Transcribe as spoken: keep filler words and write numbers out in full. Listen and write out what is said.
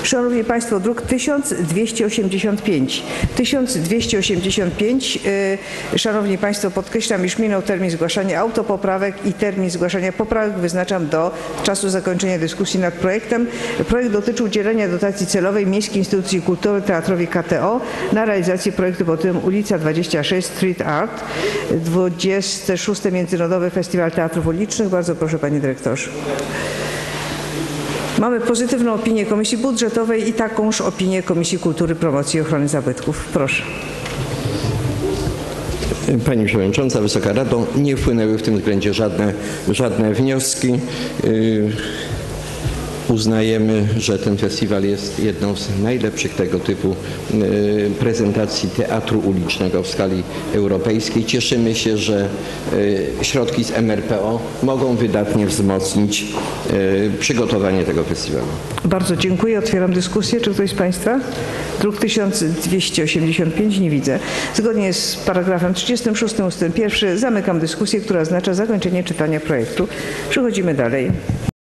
Szanowni Państwo, druk tysiąc dwieście osiemdziesiąt pięć. tysiąc dwieście osiemdziesiąt pięć. Szanowni Państwo, podkreślam, iż minął termin zgłaszania autopoprawek i termin zgłaszania poprawek wyznaczam do czasu zakończenia dyskusji nad projektem. Projekt dotyczy udzielenia dotacji celowej Miejskiej Instytucji Kultury Teatrowi K T O na realizację projektu pod tytułem Ulica dwadzieścia sześć Street Art, dwudziesty szósty Międzynarodowy Festiwal Teatrów Ulicznych. Bardzo proszę, Panie Dyrektorze. Mamy pozytywną opinię Komisji Budżetowej i takąż opinię Komisji Kultury, Promocji i Ochrony Zabytków. Proszę. Pani Przewodnicząca, Wysoka Rado, nie wpłynęły w tym względzie żadne, żadne wnioski. Yy, Uznajemy, że ten festiwal jest jedną z najlepszych tego typu y, prezentacji teatru ulicznego w skali europejskiej. Cieszymy się, że y, środki z M R P O mogą wydatnie wzmocnić y, przygotowanie tego festiwalu. Bardzo dziękuję. Otwieram dyskusję. Czy ktoś z Państwa? Druk tysiąc dwieście osiemdziesiąt pięć. Nie widzę. Zgodnie z paragrafem trzydziestym szóstym ustęp pierwszy zamykam dyskusję, która oznacza zakończenie czytania projektu. Przechodzimy dalej.